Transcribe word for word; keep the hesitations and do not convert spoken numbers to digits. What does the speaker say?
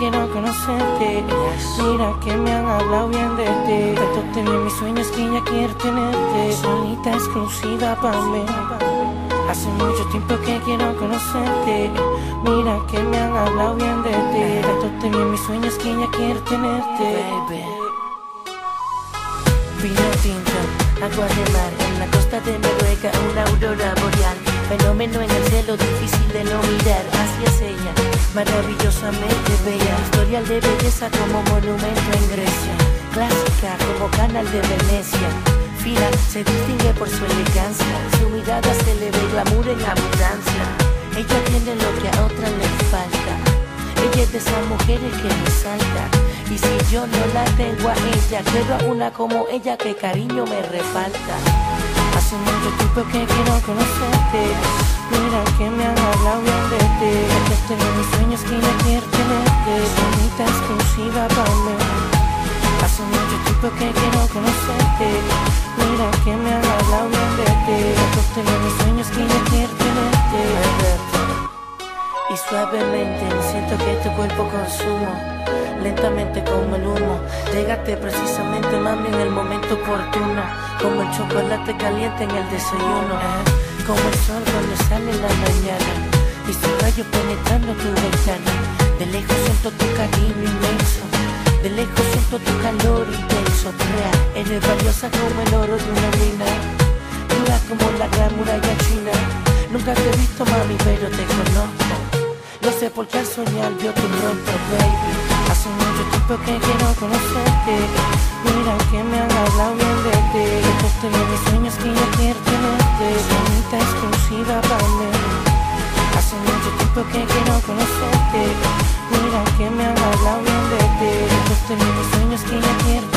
quiero conocerte. Mira que me han hablado bien de ti. Tanto tenía mis sueños que ya quiero tenerte. Solita exclusiva para mí. Hace mucho tiempo que quiero conocerte. Mira que me han hablado bien de ti. Tanto tenía mis sueños que ya quiero tenerte. Baby. Vino tinto, agua de mar, en la costa de Noruega, una aurora boreal. Fenómeno en el cielo, difícil de no mirar. Así es ella, maravillosamente bella. Historial de belleza como monumento en Grecia. Clásica como canal de Venecia. Fina, se distingue por su elegancia. Su mirada se le ve glamour en abundancia. Ella tiene lo que a otra le falta. Ella es de esas mujeres que resalta. Y si yo no la tengo a ella, quiero a una como ella que cariño me refalta. Hace mucho tiempo que quiero conocerte. Mira que me han hablado bien de ti. Que tengo mis sueños que ya quiero tenerte. Bonita exclusiva para mí. Hace mucho tiempo que quiero conocerte. Mira que me han hablado bien de ti. Que tengo mis sueños que ya quiero tenerte. Y suavemente siento que tu cuerpo consumo. Lentamente como el humo. Llégate precisamente, mami, en el momento oportuno. Como el chocolate caliente en el desayuno. Como el sol cuando sale en la mañana. Y sus rayos penetrando tu ventana. De lejos siento tu cariño inmenso. De lejos siento tu calor intenso. Real, eres valiosa como el oro de una mina. Dura como la gran muralla china. Nunca te he visto, mami, pero te conozco. No sé por qué al soñar vio tu rostro, baby. Hace mucho tiempo que quiero conocerte. Mira que me han hablado bien de ti. Estos tengo mis sueños que yo quiero tenerte. Bonita exclusiva para mí. Hace mucho tiempo que quiero conocerte. Mira que me han hablado bien de ti. Estos tengo mis sueños que yo quiero